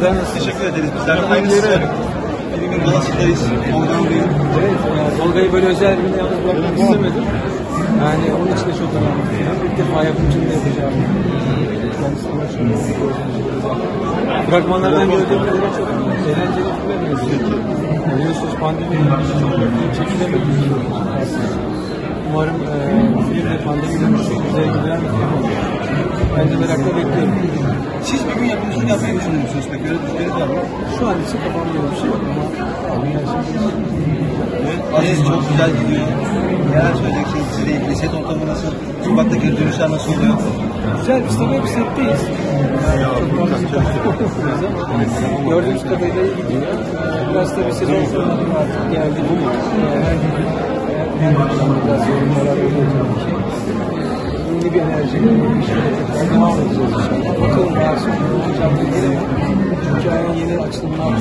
Sizler nasılsınız? Teşekkür ederiz. Bizler de aynısı. Filmin balasındayız. Tolga Bey'in. Evet, Tolga'yı böyle özel birine yalnız bırakmak istemedim. Yani onun için de çok önemli. İlk defa yapımcımla yapacağım. Kendisinden çok fragmanlardan gördüğümde çok eğlenceli filmler benziyor. Biliyorsunuz pandemi çekilemedik aslında. Umarım film de pandemiden çok güzel gidilen bir film olur. Ben de merakla bekliyorum. Siz bir gün yapımcılık yapmayı düşünüyor musunuz peki? Öyle düşünüyoruz ama. Şu an için kafamda bir şey yok ama Evet, Aziz çok güzel gidiyor. Neler söyleyeceksiniz? Size ilgili set ortamı nasıl? Sokak'taki dönüşler nasıl oluyor? güzel bir tabii bir setteyiz. Gördüğümüz kadarıyla iyi gidiyor. Biraz tabii sezon sonları artık geldi. Biraz yorumlara oluyor tabii ki. Yeni bir enerjiyle bir şeyle devam edeceğiz inşallah. Bakalım daha sonra ne olacak bilmiyorum. Hikayenin yeni açılımlar.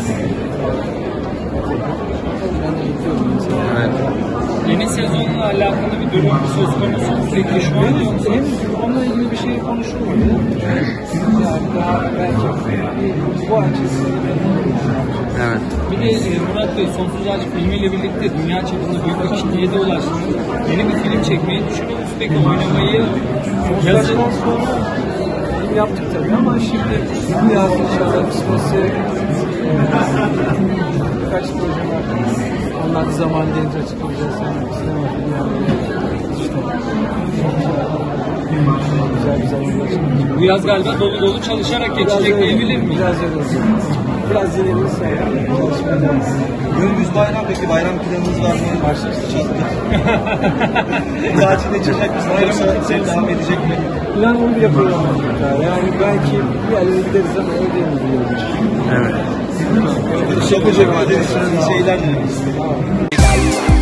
Ben de bekliyorum mesela. Evet. Yeni sezonla alakalı bir durum söz konusu mu peki şu an yoksa? Henüz onunla ilgili bir şey konuşulmadı. Yani daha belki bu açısı. Evet. Bir de Murat Bey, Sonsuz Aşk filmiyle birlikte dünya çapında büyük bir kitleye de ulaştınız. Yeni bir film çekmeyi düşünüyor musunuz peki? Oynamayı yazın. Yazın sonra film yaptık tabii ama şimdi biraz inşallah kısmetse birkaç proje var. Onlar da zaman gelince açıklayacağız. Sinema filmi işte. Güzel bir zamanda çıkacak. Bu yaz galiba dolu dolu çalışarak geçecek diyebilir miyiz? Biraz öyle olacak. Biraz dinleniriz sonra çalışmaya devam edeceğiz. Günümüz bayram peki. Bayram planınız var mı? Başlıyoruz. Çattık. Tatilde çıkacak mısınız? Yoksa sen devam edecek mi? Plan onu yapıyorum. Yani belki bir yerlere gideriz ama öyle değil mi biliyoruz. Evet. Teşekkür ederim. İyi şeyler dileriz.